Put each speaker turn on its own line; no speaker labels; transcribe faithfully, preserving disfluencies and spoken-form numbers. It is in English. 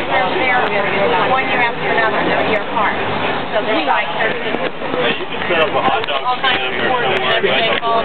they're one year after another, they're a year apart. So they're like thirteen.
You can set up a hot dog stand or somewhere.